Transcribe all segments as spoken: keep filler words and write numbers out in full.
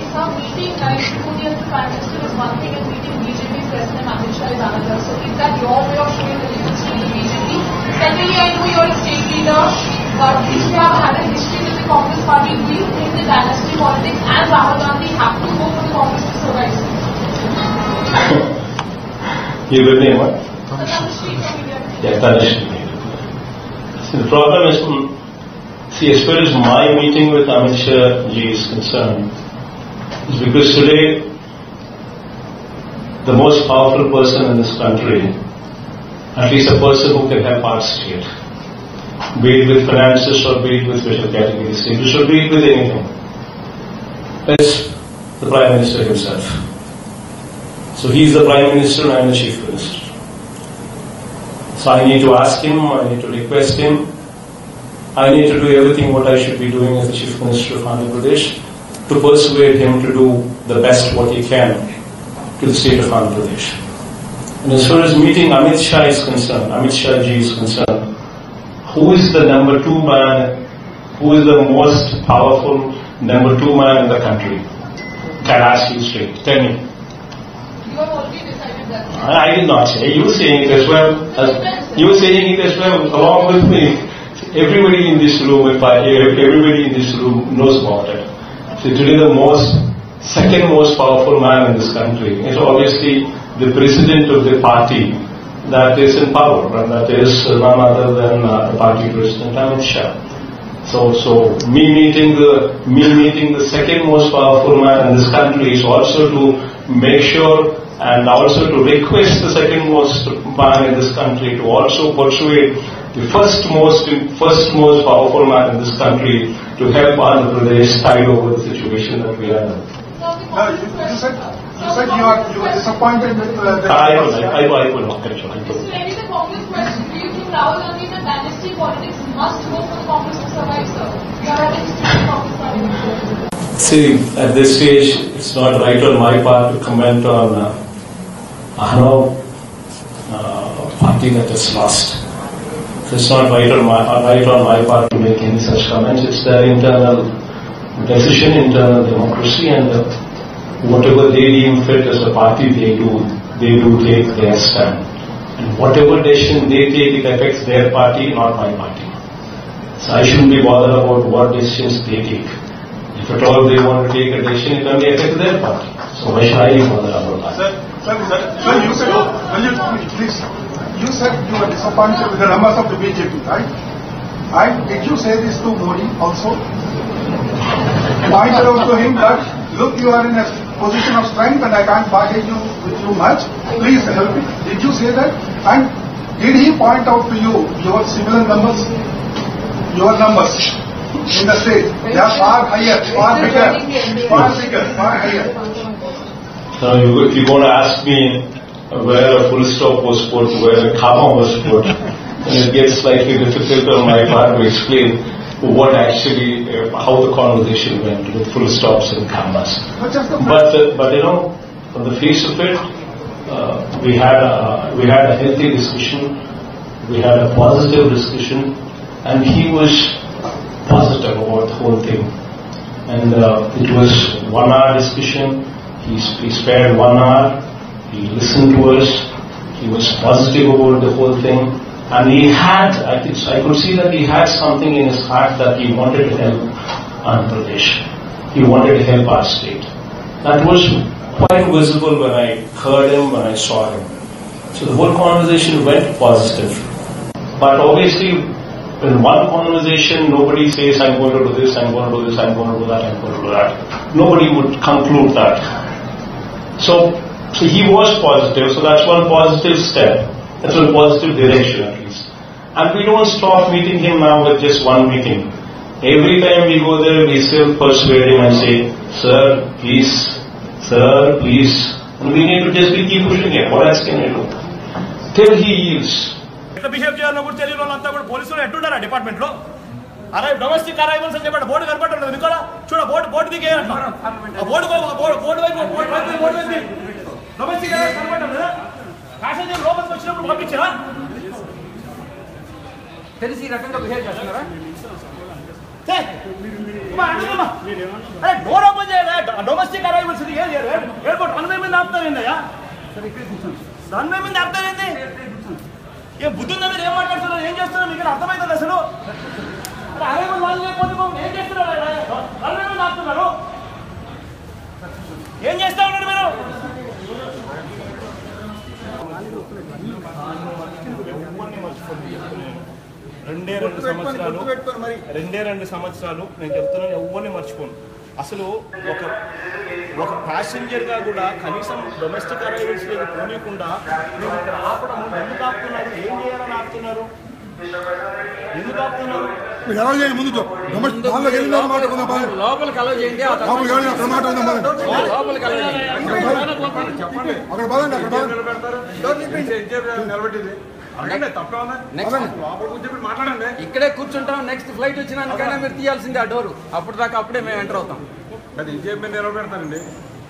Sir, meeting Narendra Modi as the Prime Minister is one thing and meeting B J P President Amit Shah is another. So is that your way of showing allegiance to the B J P? Secondly, I know you're a state leader, but if you have had a history with the Congress party, do you think the dynasty politics and Rahul Gandhi have to go for the Congress to survive? You good name, what? Tanushree from India. Yeah, Tanushree. See, the problem is, see, as far as my meeting with Amit Shah ji is concerned, is because today, the most powerful person in this country, at least a person who can help our state, be it with finances or be it with special category status or be it with anything, is the Prime Minister himself. So he is the Prime Minister and I am the Chief Minister. So I need to ask him, I need to request him, I need to do everything what I should be doing as the Chief Minister of Andhra Pradesh to persuade him to do the best what he can to the state of Andhra Pradesh. And as far as meeting Amit Shah is concerned, Amit Shah ji is concerned, who is the number two man, who is the most powerful number two man in the country? Can I ask you straight? Tell me. You have already decided that. I did not say. You were saying it as well. As, you were saying it as well along with me. Everybody in this room, if I, everybody in this room knows about it. So today the most, second most powerful man in this country is obviously the president of the party that is in power, and that is none other than uh, the party president Amit Shah. So, so me meeting the me meeting the second most powerful man in this country is also to make sure and also to request the second most man in this country to also persuade the first most first most powerful man in this country to help Andhra Pradesh tide over the situation that we are in. No, you, you said you said you are you are disappointed with uh, the. I will I will I will not catch on. This is really the Congress question. Do you think Rahul Gandhi, the dynasty politics must go for the Congress to survive, sir? You are having the Congress party. See, at this stage, it's not right on my part to comment on uh, Ahno uh, party that is lost. So it's not right on my right on my part to make any such comments. It's their internal decision, internal democracy, and uh, whatever they deem fit as a party, they do they do take their stand. And whatever decision they take, it affects their party, not my party. So I shouldn't be bothered about what decisions they take. If at all they want to take a decision, it only affects their party. So why should I be bothered about that? Sir, sir, sir, sir you said, will you please, you said you were disappointed with the numbers of the B J P, right? And did you say this to Modi also? Pointed out to him that, look, you are in a position of strength and I can't bargain you with you much. Please help me. Did you say that? And did he point out to you your similar numbers? Your numbers in the state, they are far higher, far bigger, far bigger, far higher. Now, you, if you're going to ask me where a full stop was put, where a comma was put, then it gets slightly difficult on my part to explain what actually, uh, how the conversation went with full stops and commas. But, uh, but you know, on the face of it, uh, we had a, we had a healthy discussion, we had a positive discussion, and he was positive about the whole thing. And uh, it was one hour discussion. He, he spared one hour. He listened to us. He was positive about the whole thing. And he had, I, think, I could see that he had something in his heart that he wanted to help Andhra Pradesh. He wanted to help our state. That was quite visible when I heard him, when I saw him. So the whole conversation went positive. But obviously, in one conversation, nobody says, I'm going to do this, I'm going to do this, I'm going to do that, I'm going to do that. Nobody would conclude that. So, so he was positive, so that's one positive step. That's one positive direction at least. And we don't stop meeting him now with just one meeting. Every time we go there, we still persuade him and say, Sir, please, Sir, please. And we need to just keep pushing him. What else can I do? Till he yields. Behave చేయాలని కూడా తెలియని వాళ్ళంతా కూడా పోలీసులు ఎట్టున్నారా department లో అరే domestic arrivals అని చెప్పి బోర్డు కనపడుతుంది మీకు చూడ బోర్డు బోర్డు దిగే బోర్డు బోర్డు వైపు బోర్డు వైపు డొమెస్టిక్ అరైవల్స్ కనపడటం లేదా ప్యాసింజర్ లోపలికి వచ్చినప్పుడు పంపించారా తెలిసి ఈ రకంగా బిహేవ్ చేస్తున్నారా అరే డోర్ ఓపెన్ చేయడా డొమెస్టిక్ అరైవల్స్ ఎయిర్పోర్ట్ రన్వే మీద ఆపుతారేందయ్యా రన్వే మీద ఆపుతారేంది ఏం బుద్ధి ఉందా మీరు ఏం మాట్లాడుతున్నారు ఏం చేస్తున్నారు మీకు అర్థమవుతుంది అసలు అరైవల్ వాళ్ళు లేకపోతే ఏం చేస్తున్నారు రన్వే మీద ఆపుతున్నారు ఏం చేస్తా ఉన్నారు మీరు రెండే రెండు సంవత్సరాలు రెండే రెండు సంవత్సరాలు నేను చెప్తున్నాను ఎవరిని మర్చిపోను అసలు ఒక ఒక ప్యాసింజర్గా కూడా కనీసం డొమెస్టిక్ అరైవల్స్లోకి పోనీయకుండా మీరు ఇక్కడ ఆపడం ఎందుకు ఆపుతున్నారు ఏం చేయాలని ఆపుతున్నారు ఎందుకు ఆపుతున్నారు ముందు లోపలికి అలౌ చేయండి ఇక్కడే కూర్చుంటాం నెక్స్ట్ ఫ్లైట్ వచ్చినాకైనా మీరు తీయాల్సిందే ఆ డోరు అప్పుడు దాకా అప్పుడే మేము ఎంటర్ అవుతాం అది ఇంకేం మీద నిలబెడతానండి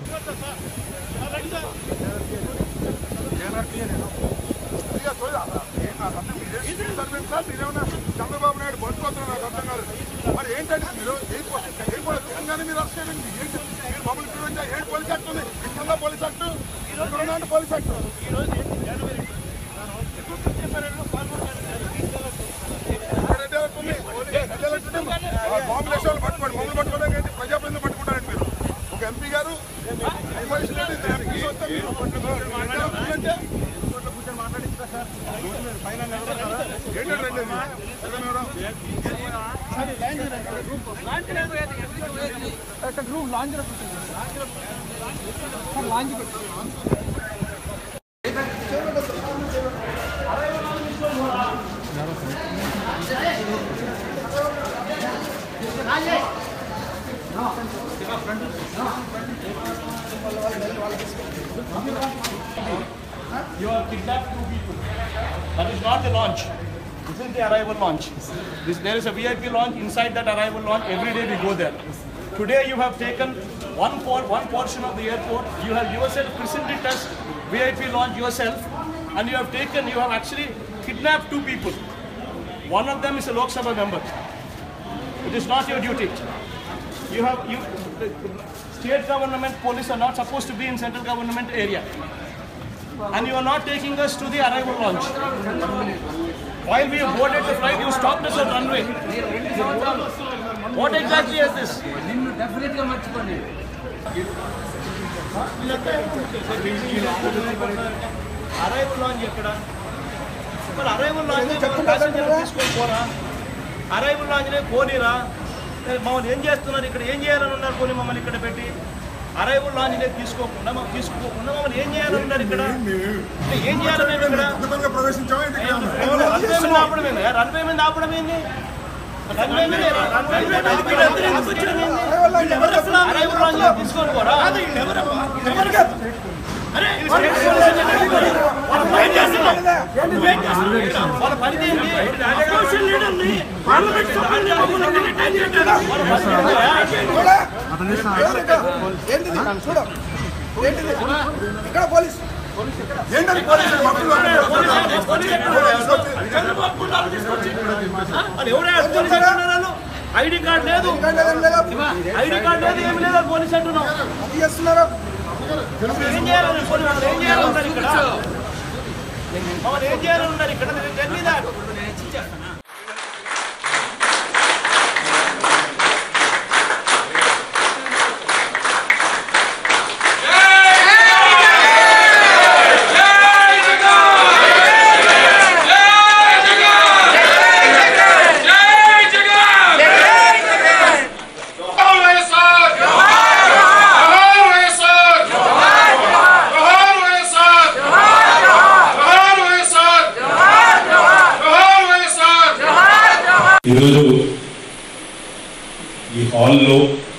చంద్రబాబు నాయుడు బతుకుతున్నారు నాకు అర్థం కాదు మరి ఏంటంటే మీరు తెలంగాణ మీరు వస్తుంది మీరు మమ్మల్ని చూడండి ఏంటి పోలీస్ యాక్ట్ ఉంది ఇక్కడ పోలీస్ యాక్ట్ ఇక్కడ పోలీస్ యాక్ట్ బాంబు దేశాలు పట్టుకోండి మమ్మల్ని పట్టుకోవడానికి ప్రజాప్రతినిధులు పట్టుకుంటారండి మీరు ఒక ఎంపీ గారు You have kidnapped two people. That is not the launch. This is the arrival launch. This, there is a V I P launch. Inside that arrival launch, every day we go there. Today you have taken one por one portion of the airport. You have yourself christened it as V I P launch yourself, and you have taken, you have actually kidnapped two people. One of them is a Lok Sabha member. It is not your duty. You have you. The state government police are not supposed to be in central government area. And you are not taking us to the arrival launch. While we boarded the flight, you stopped us on runway. What exactly is this? Arrival launch ekkada? Well, arrival launch passenger తీసుకొని పోరా? Arrival launch ne పోనీరా? మమ్మల్ని ఏం చేస్తున్నారు ఇక్కడ ఏం చేయాలని ఉన్నారు పోనీ మమ్మల్ని ఇక్కడ పెట్టి అరైవల్ లాంజ్ అనేది తీసుకోకుండా మాకు తీసుకోకుండా మమ్మల్ని ఏం చేయాలని ఉన్నారు ఇక్కడ ఏం చేయాలని ఇక్కడ రన్వే మీద ఆపడం ఏంది రన్వే మీద ఆపడం ఏంది రన్వే మీద అరైవల్ లాంజ్ తీసుకొని పోరా వాళ్ళ పరిధి ఏంటి ఇక్కడ పోలీస్ ఏంటంటే ఐడి కార్డు లేదు ఐడి కార్డు లేదు ఏమి లేదు పోలీస్ అంటున్నాం అది చేస్తున్నారు ఏం చేయాలని ఏం చేయాలన్నారు ఇక్కడ మమ్మల్ని ఏం చేయాలన్నారు ఇక్కడ తెలియదా ఈరోజు ఈ హాల్లో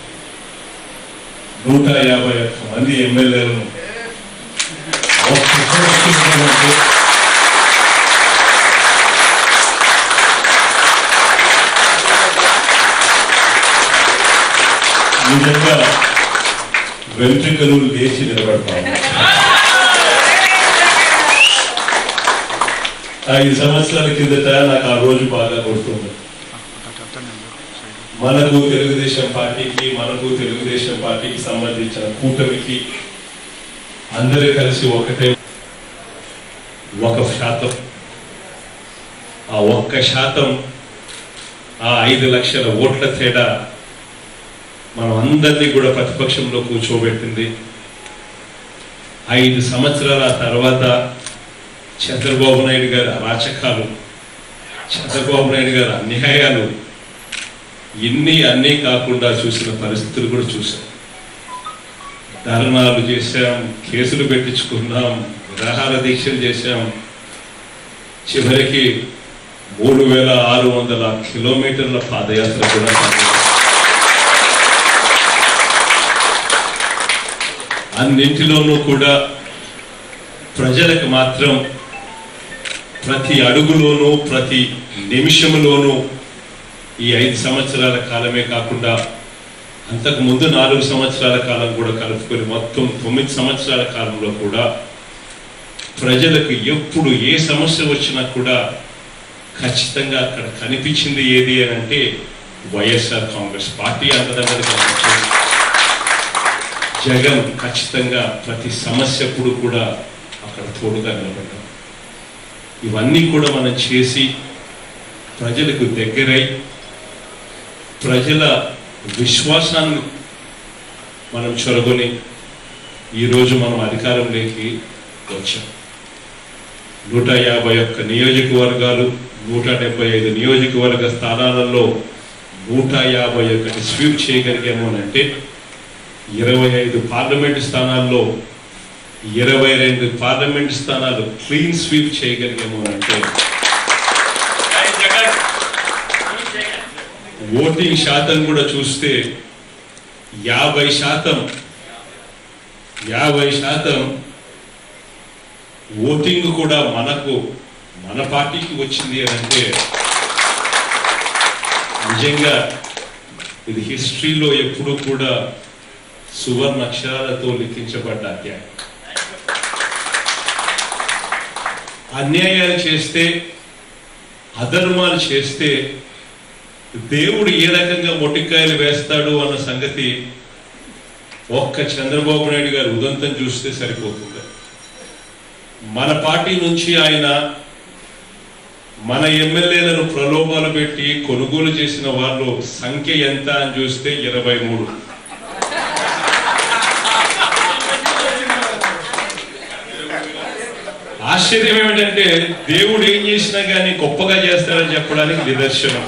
నూట యాభై ఒక్క మంది ఎమ్మెల్యేలను నిజంగా వెంట్రుకలు లేచి నిలబడతాము. ఐదు సంవత్సరాల కిందట నాకు ఆ రోజు బాగా గుర్తుంది. మనకు తెలుగుదేశం పార్టీకి మనకు తెలుగుదేశం పార్టీకి సంబంధించిన కూటమికి అందరూ కలిసి ఒకటే ఒక శాతం, ఆ ఒక్క శాతం ఆ ఐదు లక్షల ఓట్ల తేడా మనం అందరినీ కూడా ప్రతిపక్షంలో కూర్చోబెట్టింది. ఐదు సంవత్సరాల తర్వాత చంద్రబాబు నాయుడు గారి అరాచకాలు, చంద్రబాబు నాయుడు గారి అన్యాయాలు ఇన్ని అన్నీ కాకుండా చూసిన పరిస్థితులు కూడా చూసాం. ధర్నాలు చేశాం, కేసులు పెట్టించుకున్నాం, నిరాహార దీక్షలు చేశాం. చివరికి మూడు వేల ఆరు వందల కిలోమీటర్ల పాదయాత్ర కూడా అన్నింటిలోనూ కూడా ప్రజలకు మాత్రం ప్రతి అడుగులోనూ ప్రతి నిమిషంలోనూ ఈ ఐదు సంవత్సరాల కాలమే కాకుండా అంతకు ముందు నాలుగు సంవత్సరాల కాలం కూడా కలుపుకొని మొత్తం తొమ్మిది సంవత్సరాల కాలంలో కూడా ప్రజలకు ఎప్పుడు ఏ సమస్య వచ్చినా కూడా ఖచ్చితంగా అక్కడ కనిపించింది ఏది అని అంటే వైఎస్ఆర్ కాంగ్రెస్ పార్టీ అంతదండగా కనిపించింది. జగన్ ఖచ్చితంగా ప్రతి సమస్యప్పుడు కూడా అక్కడ తోడుగా నిలబడ్డాం. ఇవన్నీ కూడా మనం చేసి ప్రజలకు దగ్గరై ప్రజల విశ్వాసాన్ని మనం చొరగొని ఈరోజు మనం అధికారంలోకి వచ్చాం. నూట యాభై ఒక్క నియోజకవర్గాలు, నూట డెబ్బై ఐదు నియోజకవర్గ స్థానాలలో నూట యాభై ఒకటి స్వీప్ చేయగలిగాము అని అంటే ఇరవై ఐదు పార్లమెంటు స్థానాల్లో ఇరవై రెండు పార్లమెంటు స్థానాలు క్లీన్ స్వీప్ చేయగలిగాము అని అంటే ఓటింగ్ శాతం కూడా చూస్తే యాభై శాతం యాభై శాతం ఓటింగ్ కూడా మనకు మన పార్టీకి వచ్చింది అని అంటే నిజంగా ఇది హిస్టరీలో ఎప్పుడూ కూడా సువర్ణ అక్షరాలతో లిఖించబడ్డ అధ్యాయం. అన్యాయాలు చేస్తే, అధర్మాలు చేస్తే దేవుడు ఏ రకంగా మొట్టికాయలు వేస్తాడు అన్న సంగతి ఒక్క చంద్రబాబు నాయుడు గారు ఉదంతం చూస్తే సరిపోతుంది. మన పార్టీ నుంచి ఆయన మన ఎమ్మెల్యేలను ప్రలోభాలు పెట్టి కొనుగోలు చేసిన వాళ్ళు సంఖ్య ఎంత అని చూస్తే ఇరవై మూడు. ఆశ్చర్యం ఏమిటంటే దేవుడు ఏం చేసినా కానీ గొప్పగా చేస్తారని చెప్పడానికి నిదర్శనం.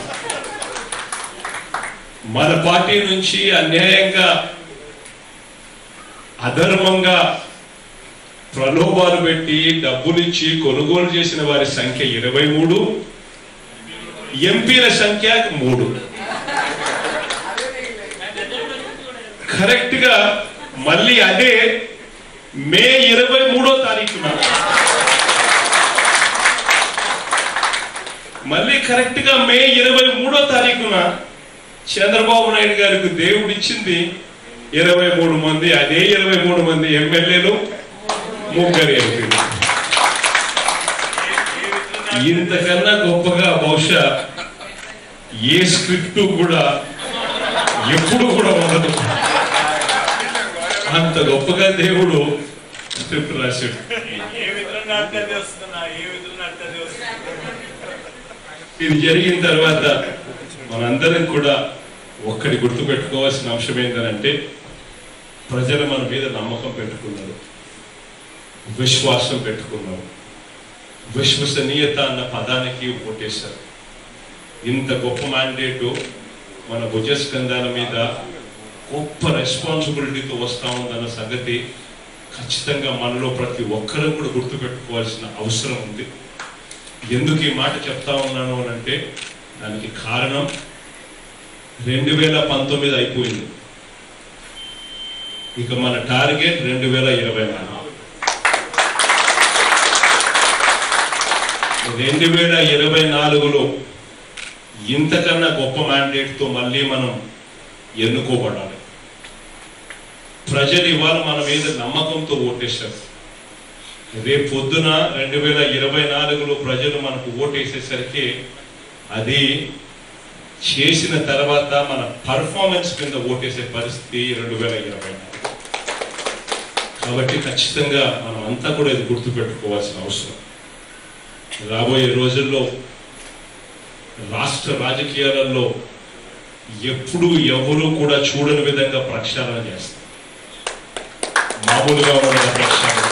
మన పార్టీ నుంచి అన్యాయంగా అధర్మంగా ప్రలోభాలు పెట్టి డబ్బులిచ్చి కొనుగోలు చేసిన వారి సంఖ్య ఇరవై మూడు, ఎంపీల సంఖ్య మూడు. కరెక్ట్ గా మళ్ళీ అదే మే ఇరవై మూడో తారీఖున మళ్ళీ కరెక్ట్ గా మే ఇరవై మూడో తారీఖున చంద్రబాబు నాయుడు గారికి దేవుడు ఇచ్చింది ఇరవై మూడు మంది. అదే ఇరవై మూడు మంది ఎమ్మెల్యేలు, ముగ్గురు ఎంపీలు. ఇంతకన్నా గొప్పగా బహుశా ఏ స్క్రిప్ట్ కూడా ఎప్పుడు కూడా ఉండదు. అంత గొప్పగా దేవుడు స్క్రిప్ట్ రాశాడు. ఇది జరిగిన తర్వాత మనందరం కూడా ఒక్కడి గుర్తు పెట్టుకోవాల్సిన అంశం ఏంటంటే ప్రజలు మన మీద నమ్మకం పెట్టుకున్నారు, విశ్వాసం పెట్టుకున్నారు, విశ్వసనీయత అన్న పదానికి ఓటేశారు. ఇంత గొప్ప మ్యాండేటు మన భుజస్కంధాల మీద గొప్ప రెస్పాన్సిబిలిటీతో వస్తా ఉందన్న సంగతి ఖచ్చితంగా మనలో ప్రతి ఒక్కరూ కూడా గుర్తుపెట్టుకోవాల్సిన అవసరం ఉంది. ఎందుకు ఈ మాట చెప్తా ఉన్నాను అని అంటే దానికి కారణం రెండు వేల పంతొమ్మిది అయిపోయింది. ఇక మన టార్గెట్ రెండు వేల ఇరవై నాలుగు. రెండు వేల ఇరవై నాలుగులో ఇంతకన్నా గొప్ప మ్యాండేట్తో మళ్ళీ మనం ఎన్నుకోబడాలి. ప్రజలు ఇవాళ మన మీద నమ్మకంతో ఓటేశారు. రేపు పొద్దున రెండు వేల ఇరవై నాలుగులో ప్రజలు మనకు ఓటేసేసరికి అది చేసిన తర్వాత మన పర్ఫార్మెన్స్ కింద ఓటేసే పరిస్థితి రెండు వేల ఇరవై నాలుగు. కాబట్టి ఖచ్చితంగా మనం అంతా కూడా ఇది గుర్తుపెట్టుకోవాల్సిన అవసరం. రాబోయే రోజుల్లో రాష్ట్ర రాజకీయాలలో ఎప్పుడు ఎవరు కూడా చూడని విధంగా ప్రక్షాళన చేస్తారు. మామూలుగా ఉన్న ప్రక్షాళన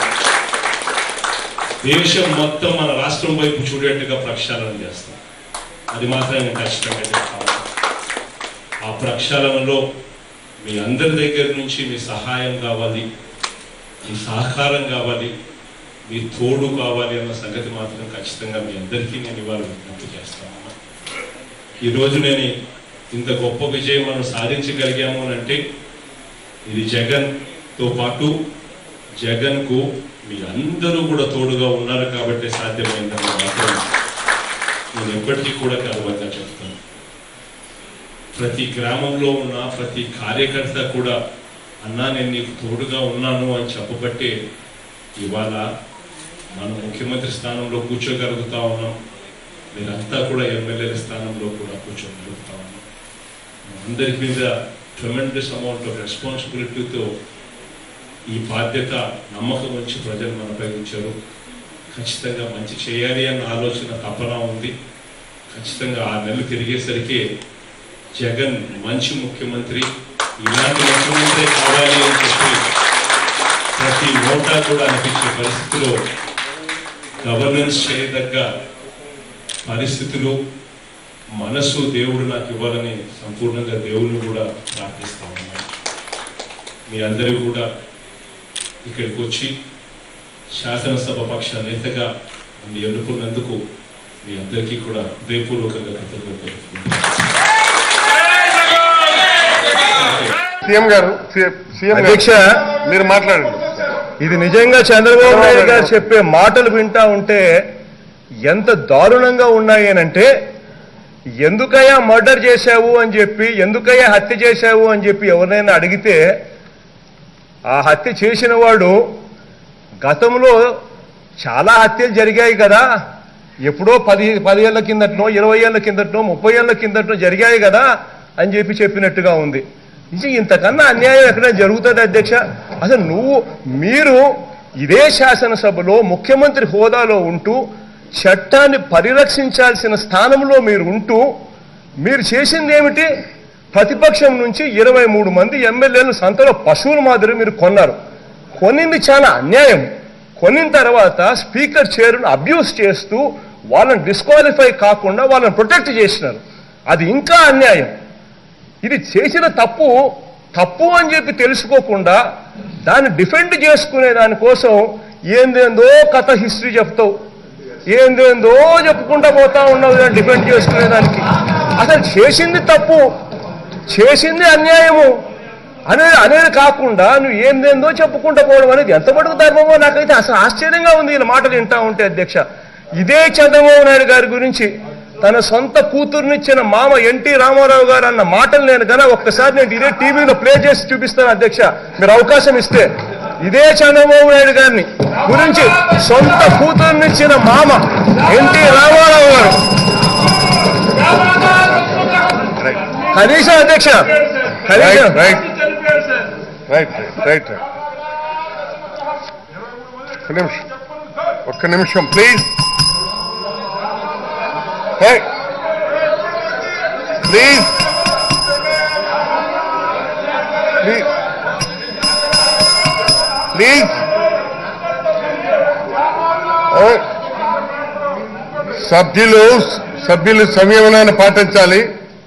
దేశం మొత్తం మన రాష్ట్రం వైపు చూడేట్టుగా ప్రక్షాళన చేస్తాం. అది మాత్రం నేను ఖచ్చితంగా చెప్తాను. ఆ ప్రక్షాళనలో మీ అందరి దగ్గర నుంచి మీ సహాయం కావాలి, మీ సహకారం కావాలి, మీ తోడు కావాలి అన్న సంగతి మాత్రం ఖచ్చితంగా మీ అందరికీ నేను ఇవాళ విజ్ఞప్తి చేస్తాను. ఈరోజు నేను ఇంత గొప్ప విజయం మనం సాధించగలిగాము అని అంటే ఇది జగన్తో పాటు జగన్కు మీ అందరూ కూడా తోడుగా ఉన్నారు కాబట్టి సాధ్యమైందని మాత్రం నేను ఎప్పటికీ కూడా గర్వంగా చెప్తాను. ప్రతి గ్రామంలో ఉన్న ప్రతి కార్యకర్త కూడా అన్నా నేను నీకు తోడుగా ఉన్నాను అని చెప్పబట్టే ఇవాళ మనం ముఖ్యమంత్రి స్థానంలో కూర్చోగలుగుతా ఉన్నాం. మీరంతా కూడా ఎమ్మెల్యేల స్థానంలో కూడా కూర్చోగలుగుతా ఉన్నాం. అందరి మీద ట్రెమెండస్ అమౌంట్ ఆఫ్ రెస్పాన్సిబిలిటీతో ఈ బాధ్యత నమ్మకం వచ్చి ప్రజలు మనపై ఉంచారు. ఖచ్చితంగా మంచి చేయాలి అన్న ఆలోచన తపన ఉంది. ఖచ్చితంగా ఆ నెలలు తిరిగేసరికి జగన్ మంచి ముఖ్యమంత్రి, ఇలాంటి ముఖ్యమంత్రి కావాలి అని చెప్పి ప్రతి నోటా కూడా అనిపించే పరిస్థితిలో గవర్నెన్స్ చేయదగ్గ పరిస్థితులు మనసు దేవుడు నాకు ఇవ్వాలని సంపూర్ణంగా దేవుడిని కూడా ప్రార్థిస్తా ఉన్నాను. మీ అందరూ కూడా ఇక్కడికి వచ్చి శాసనసభ పక్ష నేతగా నన్ను ఎన్నుకున్నందుకు మీ అందరికీ కూడా హృదయపూర్వకంగా కృతజ్ఞతలు. సీఎం గారు సీఎం అధ్యక్ష మీరు మాట్లాడండి. ఇది నిజంగా చంద్రబాబు నాయుడు గారు చెప్పే మాటలు వింటా ఉంటే ఎంత దారుణంగా ఉన్నాయి అనంటే, ఎందుకయ్యా మర్డర్ చేశావు అని చెప్పి, ఎందుకయ్యా హత్య చేశావు అని చెప్పి ఎవరినైనా అడిగితే ఆ హత్య చేసిన వాడు గతంలో చాలా హత్యలు జరిగాయి కదా, ఎప్పుడో పది పది ఏళ్ల కిందటనో ఇరవై ఏళ్ల కిందటనో ముప్పై ఏళ్ల కిందటనో జరిగాయి కదా అని చెప్పి చెప్పినట్టుగా ఉంది. నిజం ఇంతకన్నా అన్యాయం ఎక్కడైనా జరుగుతుంది అధ్యక్ష? అసలు నువ్వు మీరు ఇదే శాసనసభలో ముఖ్యమంత్రి హోదాలో ఉంటూ చట్టాన్ని పరిరక్షించాల్సిన స్థానంలో మీరు ఉంటూ మీరు చేసింది ఏమిటి? ప్రతిపక్షం నుంచి ఇరవై మూడు మంది ఎమ్మెల్యేలు సంతలో పశువుల మాదిరి మీరు కొన్నారు. కొనింది చాలా అన్యాయం. కొనిన తర్వాత స్పీకర్ చైర్ను అబ్యూస్ చేస్తూ వాళ్ళని డిస్క్వాలిఫై కాకుండా వాళ్ళని ప్రొటెక్ట్ చేసినారు. అది ఇంకా అన్యాయం. ఇది చేసిన తప్పు తప్పు అని చెప్పి తెలుసుకోకుండా దాన్ని డిఫెండ్ చేసుకునే దానికోసం ఏందేందో కథ హిస్టరీ చెప్తావు, ఏందేందో చెప్పుకుంటా పోతా ఉన్నావు డిఫెండ్ చేసుకునేదానికి. అసలు చేసింది తప్పు, చేసింది అన్యాయము అనేది అనేది కాకుండా నువ్వు ఏందేందో చెప్పుకుంటా పోవడం అనేది ఎంత మటుకు ధర్మమో నాకైతే అసలు ఆశ్చర్యంగా ఉంది ఈ మాటలు వింటా ఉంటే అధ్యక్ష. ఇదే చంద్రబాబు నాయుడు గారి గురించి తన సొంత కూతుర్నిచ్చిన మామ ఎన్టీ రామారావు గారు అన్న మాటలు నేను గన ఒక్కసారి నేను ఇదే టీవీలో ప్లే చేసి చూపిస్తాను అధ్యక్ష, మీరు అవకాశం ఇస్తే. ఇదే చంద్రబాబు నాయుడు గారిని గురించి సొంత కూతుర్నిచ్చిన మామ ఎన్టీ రామారావు గారు కనీసం అధ్యక్ష కనీసం రైట్ రైట్ రైట్ రైట్ ఒక్క నిమిషం ఒక్క నిమిషం ప్లీజ్ ప్లీజ్ ప్లీజ్ ప్లీజ్ సభ్యులు సభ్యులు సంయమనాన్ని పాటించాలి.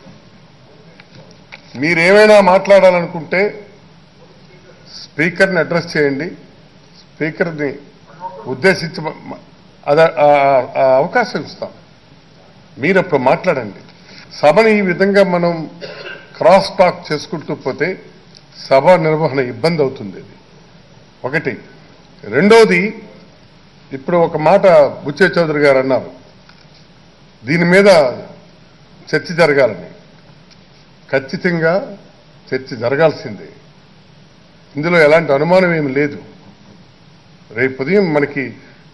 మీరేమైనా మాట్లాడాలనుకుంటే స్పీకర్ని అడ్రస్ చేయండి. స్పీకర్ని ఉద్దేశించి అదే అవకాశం ఇస్తాం. మీరు అప్పుడు మాట్లాడండి. సభని ఈ విధంగా మనం క్రాస్ టాక్ చేసుకుంటూ పోతే సభ నిర్వహణ ఇబ్బంది అవుతుంది. ఒకటి. రెండోది, ఇప్పుడు ఒక మాట బుచ్చే చౌదరి గారు అన్నారు, దీని మీద చర్చ జరగాలని. ఖచ్చితంగా చర్చ జరగాల్సిందే, ఇందులో ఎలాంటి అనుమానం ఏమి లేదు. రేపు ఉదయం మనకి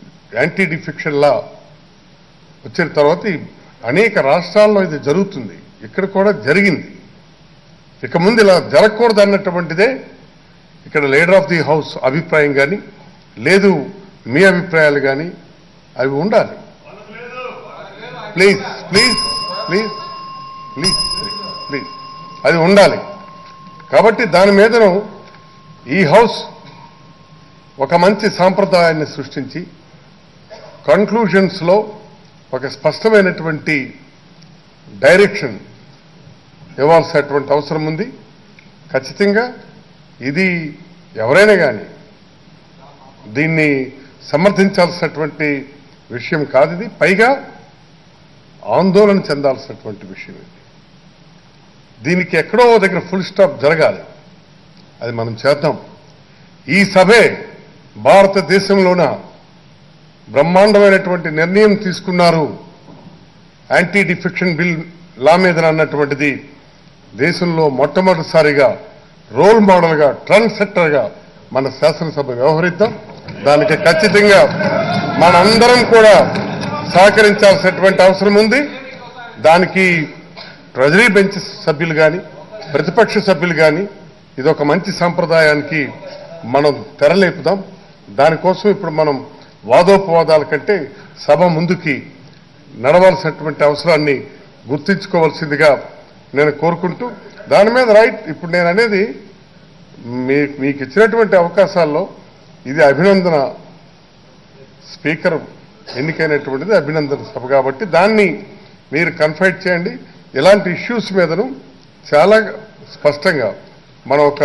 యాంటీ డిఫెక్షన్ లా వచ్చిన తర్వాత అనేక రాష్ట్రాల్లో ఇది జరుగుతుంది. ఇక్కడ కూడా జరిగింది. ఇక ముందు ఇలా జరగకూడదు అన్నటువంటిదే ఇక్కడ లీడర్ ఆఫ్ ది హౌస్ అభిప్రాయం కానీ, లేదు మీ అభిప్రాయాలు కానీ అవి ఉండాలి. Please please please please please అది ఉండాలి. కాబట్టి దాని మీదను ఈ హౌస్ ఒక మంచి సాంప్రదాయాన్ని సృష్టించి కన్క్లూజన్స్లో ఒక స్పష్టమైనటువంటి డైరెక్షన్ ఇవ్వాల్సినటువంటి అవసరం ఉంది. ఖచ్చితంగా ఇది ఎవరైనా కానీ దీన్ని సమర్థించాల్సినటువంటి విషయం కాదు. ఇది పైగా ఆందోళన చెందాల్సినటువంటి విషయం. ఇది దీనికి ఎక్కడో దగ్గర ఫుల్ స్టాప్ జరగాలి. అది మనం చేద్దాం. ఈ సభే భారతదేశంలోన బ్రహ్మాండమైనటువంటి నిర్ణయం తీసుకున్నారు యాంటీ డిఫెక్షన్ బిల్ లా మీద అన్నటువంటిది దేశంలో మొట్టమొదటిసారిగా రోల్ మోడల్గా ట్రెండ్ సెట్టర్గా మన శాసనసభ వ్యవహరిద్దాం. దానికి ఖచ్చితంగా మనందరం కూడా సహకరించాల్సినటువంటి అవసరం ఉంది. దానికి ట్రెజరీ బెంచ్ సభ్యులు కానీ ప్రతిపక్ష సభ్యులు కానీ ఇదొక మంచి సంప్రదాయానికి మనం తెరలేపుదాం. దానికోసం ఇప్పుడు మనం వాదోపవాదాల కంటే సభ ముందుకి నడవాల్సినటువంటి అవసరాన్ని గుర్తించుకోవాల్సిందిగా నేను కోరుకుంటూ, దాని మీద రైట్ ఇప్పుడు నేను అనేది మీ మీకు ఇచ్చినటువంటి అవకాశాల్లో ఇది అభినందన స్పీకర్ ఎన్నికైనటువంటిది అభినందన సభ కాబట్టి దాన్ని మీరు కన్ఫైడ్ చేయండి. ఇలాంటి ఇష్యూస్ మీదను చాలా స్పష్టంగా మనం ఒక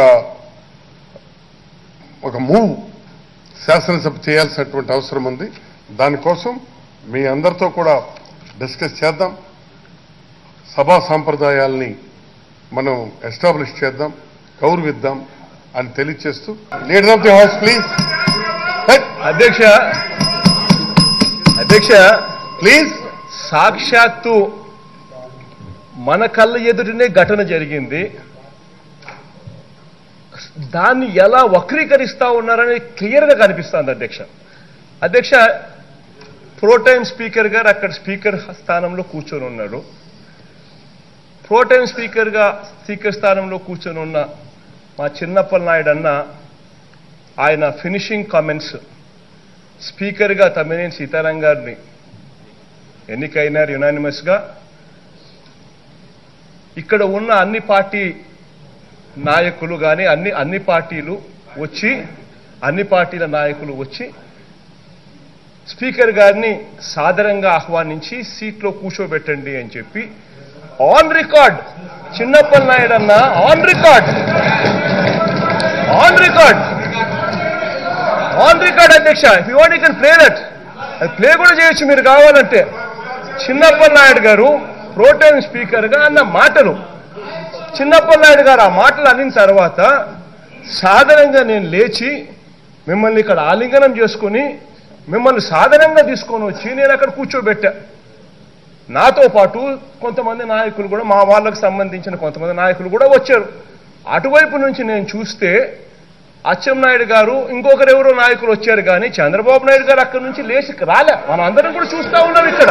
ఒక మూవ్ శాసనసభ చేయాల్సినటువంటి అవసరం ఉంది. దానికోసం మీ అందరితో కూడా డిస్కస్ చేద్దాం. సభా సాంప్రదాయాల్ని మనం ఎస్టాబ్లిష్ చేద్దాం, గౌరవిద్దాం అని తెలియచేస్తూ leader of the house please. అధ్యక్ష అధ్యక్ష ప్లీజ్ సాక్షాత్తు మన కళ్ళ ఎదుటనే ఘటన జరిగింది. దాన్ని ఎలా వక్రీకరిస్తా ఉన్నారని క్లియర్గా కనిపిస్తుంది అధ్యక్ష. అధ్యక్ష ప్రోటైం స్పీకర్ గారు అక్కడ స్పీకర్ స్థానంలో కూర్చొని ఉన్నారు. ప్రోటైం స్పీకర్గా స్పీకర్ స్థానంలో కూర్చొని ఉన్న మా చిన్నప్పల్ నాయుడు అన్న ఆయన ఫినిషింగ్ కామెంట్స్ స్పీకర్గా తమ్మినేని సీతారాం గారిని ఎన్నికైనారు యునానిమస్గా. ఇక్కడ ఉన్న అన్ని పార్టీ నాయకులు కానీ అన్ని అన్ని పార్టీలు వచ్చి అన్ని పార్టీల నాయకులు వచ్చి స్పీకర్ గారిని సాదరంగా ఆహ్వానించి సీట్లో కూర్చోబెట్టండి అని చెప్పి ఆన్ రికార్డ్ చిన్నప్పల్ నాయుడు అన్న on record on record on record అధ్యక్ష. If you want you can play that, అది ప్లే కూడా చేయొచ్చు మీరు కావాలంటే. చిన్నప్పల్ నాయుడు గారు ప్రోటైం స్పీకర్గా అన్న మాటలు, చిన్నప్పల్ నాయుడు గారు ఆ మాటలు అనిన తర్వాత సాధారణంగా నేను లేచి మిమ్మల్ని ఇక్కడ ఆలింగనం చేసుకుని మిమ్మల్ని సాధారణంగా తీసుకొని వచ్చి నేను అక్కడ కూర్చోబెట్టా. నాతో పాటు కొంతమంది నాయకులు కూడా మా వాళ్ళకు సంబంధించిన కొంతమంది నాయకులు కూడా వచ్చారు. అటువైపు నుంచి నేను చూస్తే అచ్చెన్నాయుడు గారు ఇంకొకరు ఎవరో నాయకులు వచ్చారు కానీ చంద్రబాబు నాయుడు గారు అక్కడి నుంచి లేచి రాలే. మనం అందరం కూడా చూస్తూ ఉన్నాం ఇక్కడ.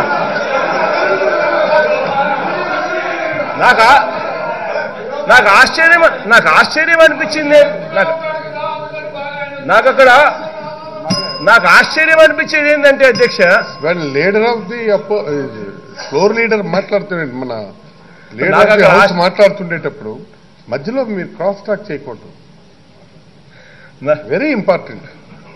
నాకు నాకు ఆశ్చర్యం నాకు ఆశ్చర్యం అనిపించింది. నాకు నాకు అక్కడ నాకు ఆశ్చర్యం అనిపించేది ఏంటంటే అధ్యక్ష, leader of the floor leader మాట్లాడుతుండే మన లీడర్ ఆఫ్ ది హౌస్ మాట్లాడుతుండేటప్పుడు మధ్యలో మీరు క్రాస్ టాక్ చేయకూడదు. Very important.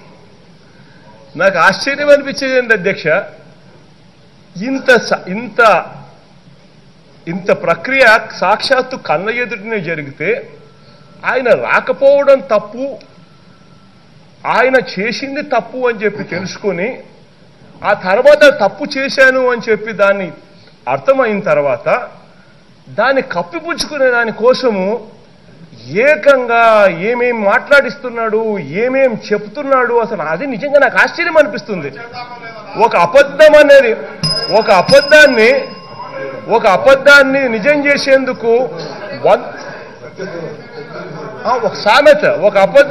నాకు ఆశ్చర్యం అనిపించేది ఏంటి అధ్యక్ష, ఇంత ఇంత ఇంత ప్రక్రియ సాక్షాత్తు కళ్ళ ఎదుటనే జరిగితే ఆయన రాకపోవడం తప్పు, ఆయన చేసింది తప్పు అని చెప్పి తెలుసుకొని ఆ తర్వాత తప్పు చేశాను అని చెప్పి దాన్ని అర్థమైన తర్వాత దాన్ని కప్పిపుచ్చుకునే దానికోసము ఏకంగా ఏమేం మాట్లాడిస్తున్నాడు, ఏమేం చెప్తున్నాడు, అసలు అది నిజంగా నాకు ఆశ్చర్యం అనిపిస్తుంది. ఒక అబద్ధం అనేది ఒక అబద్ధాన్ని ఒక అబద్ధాన్ని నిజం చేసేందుకు ఒక సామెత ఒక అబద్ధ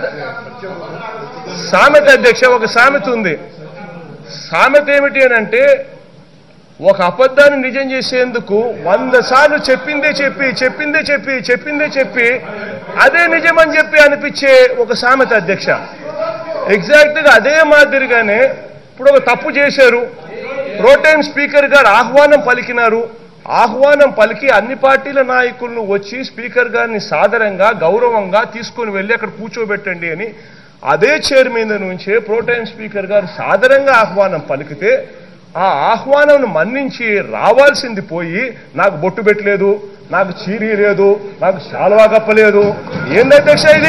సామెత అధ్యక్ష ఒక సామెత ఉంది. సామెత ఏమిటి అని అంటే ఒక అబద్ధాన్ని నిజం చేసేందుకు వంద సార్లు చెప్పిందే చెప్పి చెప్పిందే చెప్పి చెప్పిందే చెప్పి అదే నిజమని చెప్పి అనిపించే ఒక సామెత అధ్యక్ష. ఎగ్జాక్ట్గా అదే మాదిరిగానే ఇప్పుడు ఒక తప్పు చేశారు, ప్రోటైమ్ స్పీకర్ గారు ఆహ్వానం పలికినారు, ఆహ్వానం పలికి అన్ని పార్టీల నాయకులను వచ్చి స్పీకర్ గారిని సాదరంగా గౌరవంగా తీసుకుని వెళ్ళి అక్కడ కూర్చోబెట్టండి అని అదే చైర్ మీద నుంచే ప్రోటైమ్ స్పీకర్ గారు సాదరంగా ఆహ్వానం పలికితే ఆ ఆహ్వానం మన్నించి రావాల్సింది పోయి నాకు బొట్టు పెట్టలేదు, నాకు చీరీ లేదు, నాకు శాలువా కప్పలేదు. ఏంది అధ్యక్ష ఇది?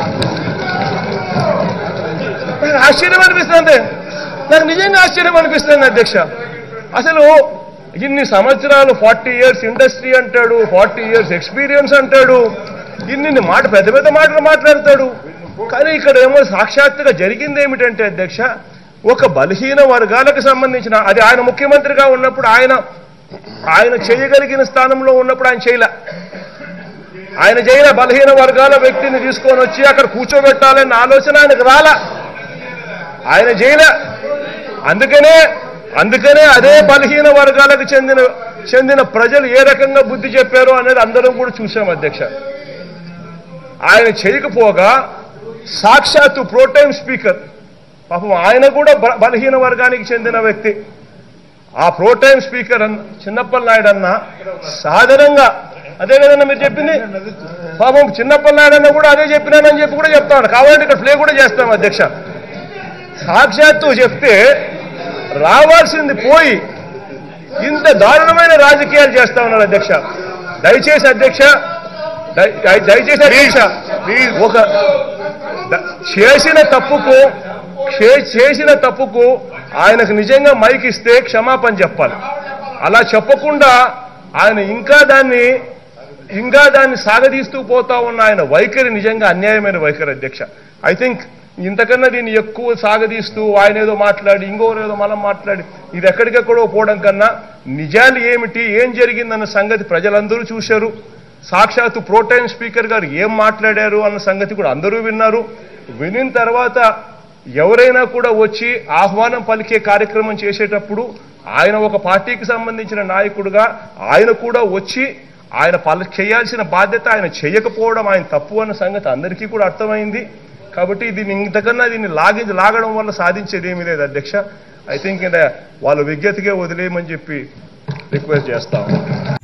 నాకు ఆశ్చర్యం అనిపిస్తుంది, నాకు నిజంగా ఆశ్చర్యం అనిపిస్తుంది అధ్యక్ష. అసలు ఇన్ని సంవత్సరాలు ఫార్టీ ఇయర్స్ ఇండస్ట్రీ అంటాడు, ఫార్టీ ఇయర్స్ ఎక్స్పీరియన్స్ అంటాడు, ఇన్ని మాట పెద్ద పెద్ద మాటలు మాట్లాడతాడు. కానీ ఇక్కడ ఏమో సాక్షాత్తుగా జరిగింది ఏమిటంటే అధ్యక్ష, ఒక బలహీన వర్గాలకు సంబంధించిన, అది ఆయన ముఖ్యమంత్రిగా ఉన్నప్పుడు ఆయన ఆయన చేయగలిగిన స్థానంలో ఉన్నప్పుడు ఆయన చేయలే, ఆయన చేయలే బలహీన వర్గాల వ్యక్తిని తీసుకొని వచ్చి అక్కడ కూర్చోబెట్టాలన్న ఆలోచన ఆయనకు రాలా, ఆయన చేయలే. అందుకనే అందుకనే అదే బలహీన వర్గాలకు చెందిన చెందిన ప్రజలు ఏ రకంగా బుద్ధి చెప్పారో అనేది అందరం కూడా చూసాం అధ్యక్ష. ఆయన చేయకపోగా సాక్షాత్తు ప్రోటైమ్ స్పీకర్, పాపం ఆయన కూడా బలహీన వర్గానికి చెందిన వ్యక్తి, ఆ ప్రోటైమ్ స్పీకర్ అన్న చిన్నప్పల్ నాయుడు అన్న సాధారణంగా అదే కదన్నా మీరు చెప్పింది, పాపం చిన్నప్పల్ నాయుడు అన్న కూడా అదే చెప్పినానని చెప్పి కూడా చెప్తాను. కావాలంటే ఇక్కడ ప్లే కూడా చేస్తాం అధ్యక్ష. సాక్షాత్తు చెప్తే రావాల్సింది పోయి ఇంత దారుణమైన రాజకీయాలు చేస్తా ఉన్నారు అధ్యక్ష. దయచేసి అధ్యక్ష దయచేసి అధ్యక్ష ఒక చేసిన తప్పుకు చేసిన తప్పుకు ఆయనకు నిజంగా మైక్ ఇస్తే క్షమాపణ చెప్పాలి. అలా చెప్పకుండా ఆయన ఇంకా దాన్ని ఇంకా దాన్ని సాగదీస్తూ పోతా ఉన్న ఆయన వైఖరి నిజంగా అన్యాయమైన వైఖరి అధ్యక్ష. ఐ థింక్ ఇంతకన్నా దీన్ని ఎక్కువ సాగదీస్తూ ఆయన ఏదో మాట్లాడి ఇంకోరేదో మనం మాట్లాడి ఇది ఎక్కడికెక్కడో పోవడం కన్నా నిజాలు ఏమిటి, ఏం జరిగిందన్న సంగతి ప్రజలందరూ చూశారు. సాక్షాత్తు ప్రోటైమ్ స్పీకర్ గారు ఏం మాట్లాడారు అన్న సంగతి కూడా అందరూ విన్నారు. వినిన తర్వాత ఎవరైనా కూడా వచ్చి ఆహ్వానం పలికే కార్యక్రమం చేసేటప్పుడు ఆయన ఒక పార్టీకి సంబంధించిన నాయకుడుగా ఆయన కూడా వచ్చి ఆయన పల చేయాల్సిన బాధ్యత ఆయన చేయకపోవడం ఆయన తప్పు అన్న సంగతి అందరికీ కూడా అర్థమైంది. కాబట్టి దీన్ని ఇంతకన్నా దీన్ని లాగి లాగడం వల్ల సాధించేది ఏమీ లేదు అధ్యక్ష. ఐ థింక్ వాళ్ళ విజ్ఞతగా వదిలేయమని చెప్పి రిక్వెస్ట్ చేస్తాం.